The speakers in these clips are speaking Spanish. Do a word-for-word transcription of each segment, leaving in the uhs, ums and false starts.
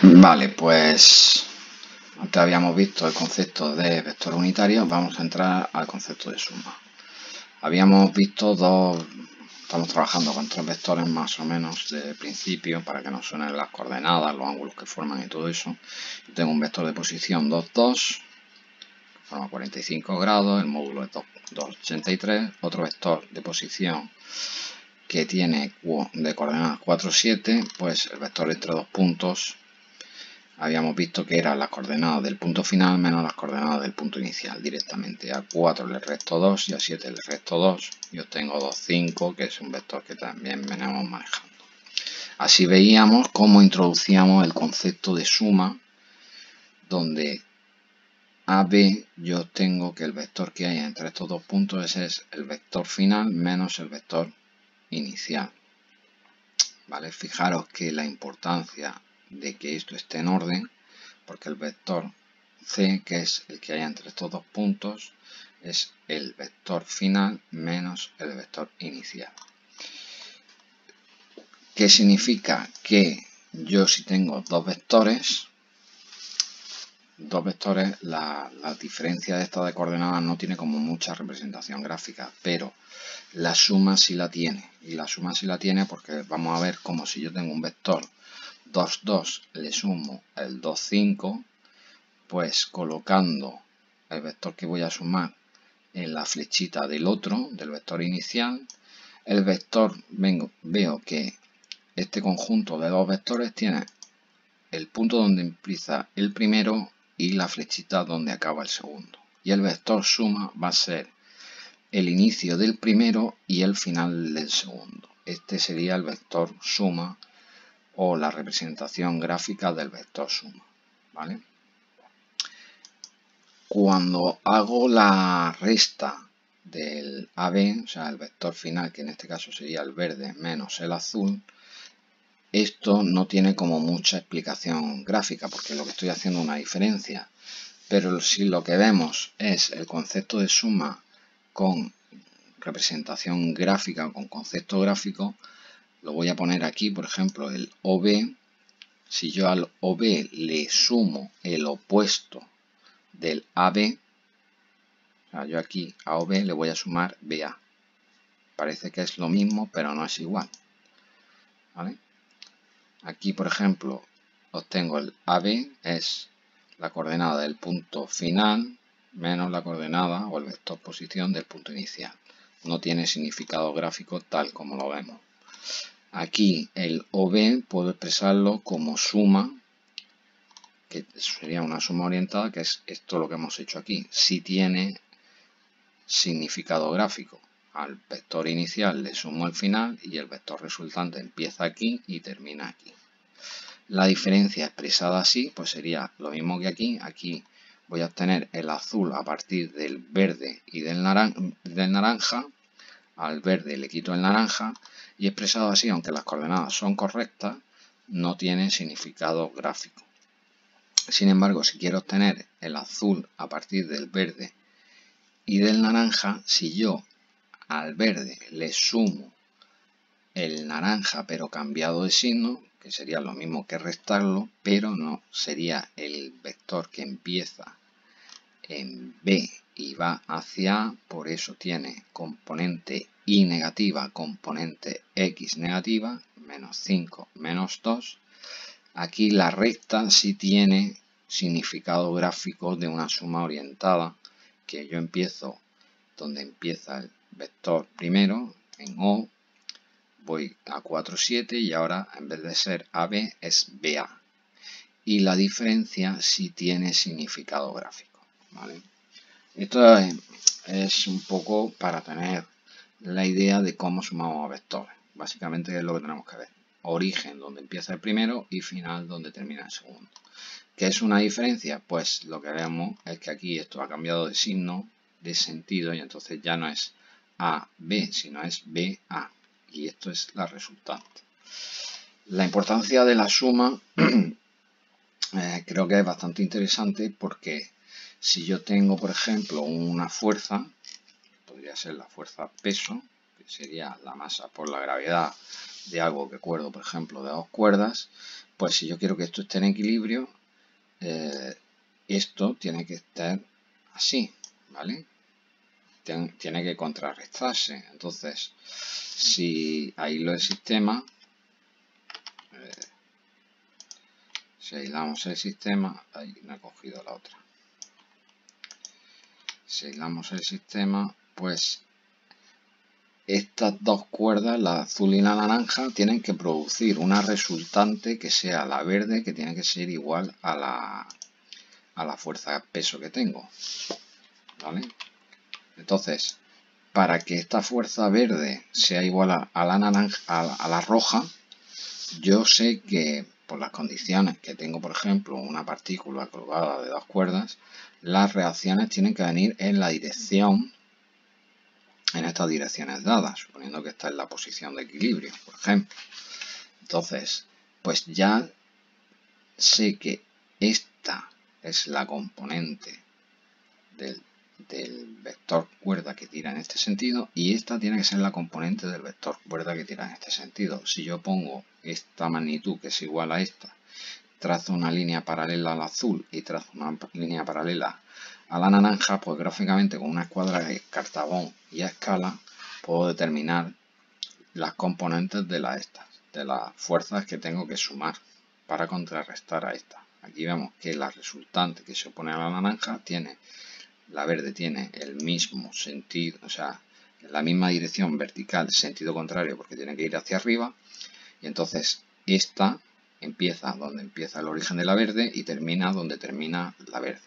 Vale, pues antes habíamos visto el concepto de vector unitario, vamos a entrar al concepto de suma. Habíamos visto dos, estamos trabajando con tres vectores más o menos de principio para que nos suenen las coordenadas, los ángulos que forman y todo eso. Yo tengo un vector de posición dos, dos, que forma cuarenta y cinco grados, el módulo es dos, ochenta y tres, otro vector de posición que tiene de coordenadas cuatro, siete, pues el vector entre dos puntos habíamos visto que eran las coordenadas del punto final menos las coordenadas del punto inicial directamente. A cuatro le resto dos y a siete le resto dos y obtengo dos, cinco, que es un vector que también venimos manejando. Así veíamos cómo introducíamos el concepto de suma, donde A B yo tengo que el vector que hay entre estos dos puntos ese es el vector final menos el vector inicial. ¿Vale? Fijaros que la importancia de que esto esté en orden, porque el vector C, que es el que hay entre estos dos puntos, es el vector final menos el vector inicial. ¿Qué significa? Que yo si tengo dos vectores, dos vectores, la, la diferencia de esta de coordenadas no tiene como mucha representación gráfica, pero la suma sí la tiene. Y la suma sí la tiene porque vamos a ver como si yo tengo un vector dos, dos, le sumo el dos, cinco, pues colocando el vector que voy a sumar en la flechita del otro, del vector inicial, el vector, vengo, veo que este conjunto de dos vectores tiene el punto donde empieza el primero y la flechita donde acaba el segundo. Y el vector suma va a ser el inicio del primero y el final del segundo. Este sería el vector suma o la representación gráfica del vector suma, ¿vale? Cuando hago la resta del A B, o sea, el vector final, que en este caso sería el verde menos el azul, esto no tiene como mucha explicación gráfica, porque lo que estoy haciendo es una diferencia. Pero si lo que vemos es el concepto de suma con representación gráfica o con concepto gráfico, lo voy a poner aquí, por ejemplo, el O B. Si yo al O B le sumo el opuesto del A B, o sea, yo aquí a O B le voy a sumar B A. Parece que es lo mismo, pero no es igual, ¿vale? Aquí, por ejemplo, obtengo el A B, es la coordenada del punto final menos la coordenada o el vector posición del punto inicial. No tiene significado gráfico tal como lo vemos. Aquí el O B puedo expresarlo como suma, que sería una suma orientada, que es esto lo que hemos hecho aquí. Si tiene significado gráfico. Al vector inicial le sumo el final y el vector resultante empieza aquí y termina aquí. La diferencia expresada así pues sería lo mismo que aquí. Aquí voy a obtener el azul a partir del verde y del, naran del naranja. Al verde le quito el naranja y expresado así, aunque las coordenadas son correctas, no tiene significado gráfico. Sin embargo, si quiero obtener el azul a partir del verde y del naranja, si yo al verde le sumo el naranja pero cambiado de signo, que sería lo mismo que restarlo, pero no sería el vector que empieza en B y va hacia A, por eso tiene componente Y negativa, componente X negativa, menos cinco, menos dos. Aquí la recta sí tiene significado gráfico de una suma orientada, que yo empiezo donde empieza el vector primero, en O, voy a cuatro, siete y ahora en vez de ser A B es B A. Y la diferencia sí tiene significado gráfico, ¿vale? Esto es, es un poco para tener la idea de cómo sumamos vectores. Básicamente es lo que tenemos que ver. Origen donde empieza el primero y final donde termina el segundo. ¿Qué es una diferencia? Pues lo que vemos es que aquí esto ha cambiado de signo, de sentido, y entonces ya no es A B, sino es B A. Y esto es la resultante. La importancia de la suma eh, creo que es bastante interesante porque si yo tengo, por ejemplo, una fuerza, podría ser la fuerza peso, que sería la masa por la gravedad de algo que cuerdo, por ejemplo, de dos cuerdas, pues si yo quiero que esto esté en equilibrio, eh, esto tiene que estar así, ¿vale? Tien, tiene que contrarrestarse. Entonces, si aíslo el sistema, eh, si aislamos el sistema, ahí no he cogido la otra. Si aislamos el sistema, pues estas dos cuerdas, la azul y la naranja, tienen que producir una resultante que sea la verde, que tiene que ser igual a la, a la fuerza peso que tengo, ¿vale? Entonces, para que esta fuerza verde sea igual a, a la naranja, a, a la roja, yo sé que por las condiciones que tengo, por ejemplo, una partícula colgada de dos cuerdas, las reacciones tienen que venir en la dirección, en estas direcciones dadas, suponiendo que está en la posición de equilibrio, por ejemplo. Entonces, pues ya sé que esta es la componente del, del vector cuerda que tira en este sentido y esta tiene que ser la componente del vector cuerda que tira en este sentido. Si yo pongo esta magnitud que es igual a esta, trazo una línea paralela al azul y trazo una línea paralela a la naranja, pues gráficamente con una escuadra de cartabón y a escala puedo determinar las componentes de, la estas, de las fuerzas que tengo que sumar para contrarrestar a esta. Aquí vemos que la resultante que se opone a la naranja tiene, la verde tiene el mismo sentido, o sea, la misma dirección vertical, sentido contrario porque tiene que ir hacia arriba, y entonces esta empieza donde empieza el origen de la verde y termina donde termina la verde.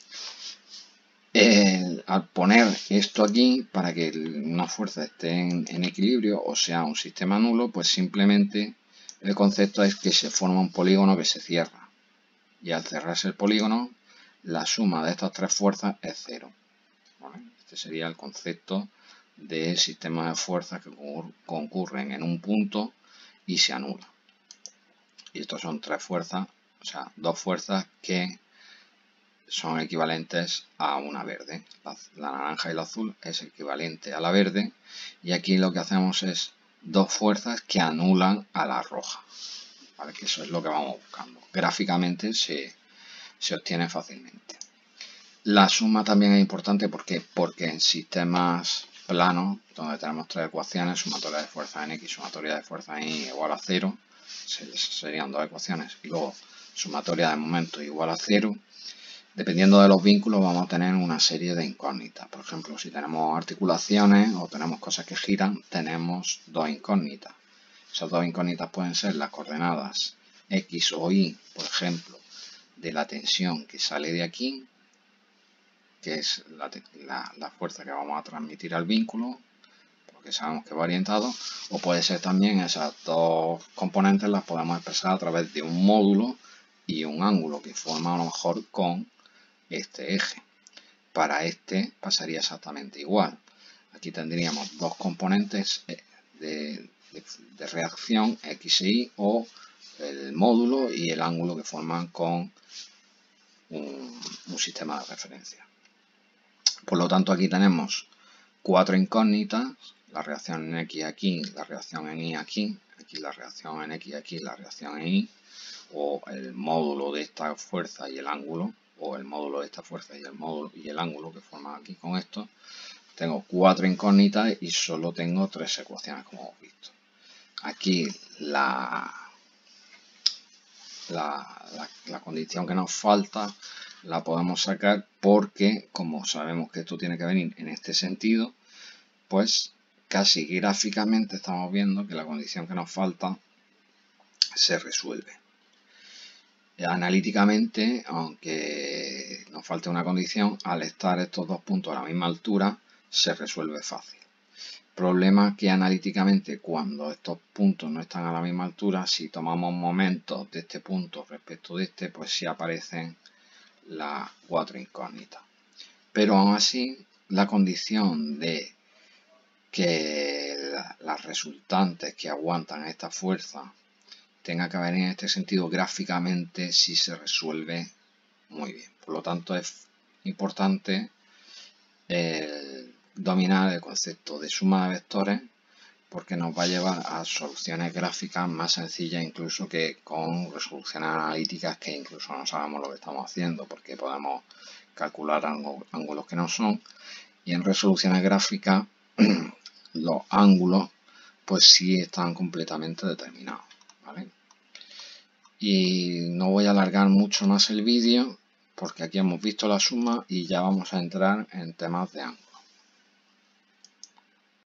Eh, al poner esto aquí, para que una fuerza esté en, en equilibrio o sea un sistema nulo, pues simplemente el concepto es que se forma un polígono que se cierra. Y al cerrarse el polígono, la suma de estas tres fuerzas es cero. ¿Vale? Este sería el concepto del sistema de fuerzas que concurren en un punto y se anula. Y estos son tres fuerzas, o sea, dos fuerzas que son equivalentes a una verde. La, la naranja y la azul es equivalente a la verde y aquí lo que hacemos es dos fuerzas que anulan a la roja, ¿vale? Que eso es lo que vamos buscando. Gráficamente se, se obtiene fácilmente. La suma también es importante porque, porque en sistemas planos, donde tenemos tres ecuaciones, sumatoria de fuerza en X, sumatoria de fuerza en Y igual a cero, serían dos ecuaciones, y luego sumatoria de momentos igual a cero. Dependiendo de los vínculos vamos a tener una serie de incógnitas. Por ejemplo, si tenemos articulaciones o tenemos cosas que giran, tenemos dos incógnitas. Esas dos incógnitas pueden ser las coordenadas X o Y, por ejemplo, de la tensión que sale de aquí, que es la, la, la fuerza que vamos a transmitir al vínculo, porque sabemos que va orientado, o puede ser también esas dos componentes las podemos expresar a través de un módulo y un ángulo que forma a lo mejor con este eje. Para este pasaría exactamente igual. Aquí tendríamos dos componentes de, de, de reacción X e Y o el módulo y el ángulo que forman con un, un sistema de referencia. Por lo tanto, aquí tenemos cuatro incógnitas, la reacción en X aquí, la reacción en Y aquí, aquí la reacción en X aquí, la reacción en Y, o el módulo de esta fuerza y el ángulo, o el módulo de esta fuerza y el módulo y el ángulo que forman aquí con esto. Tengo cuatro incógnitas y solo tengo tres ecuaciones, como hemos visto. Aquí la, la, la, la condición que nos falta la podemos sacar porque, como sabemos que esto tiene que venir en este sentido, pues casi gráficamente estamos viendo que la condición que nos falta se resuelve. Analíticamente, aunque nos falte una condición, al estar estos dos puntos a la misma altura, se resuelve fácil. Problema que analíticamente, cuando estos puntos no están a la misma altura, si tomamos momentos de este punto respecto de este, pues sí aparecen las cuatro incógnitas. Pero aún así, la condición de que las resultantes que aguantan esta fuerza tenga que venir en este sentido gráficamente, sí se resuelve muy bien. Por lo tanto, es importante el dominar el concepto de suma de vectores porque nos va a llevar a soluciones gráficas más sencillas incluso que con resoluciones analíticas que incluso no sabemos lo que estamos haciendo, porque podemos calcular ángulos que no son, y en resoluciones gráficas los ángulos pues sí están completamente determinados, ¿vale? Y no voy a alargar mucho más el vídeo porque aquí hemos visto la suma y ya vamos a entrar en temas de ángulos.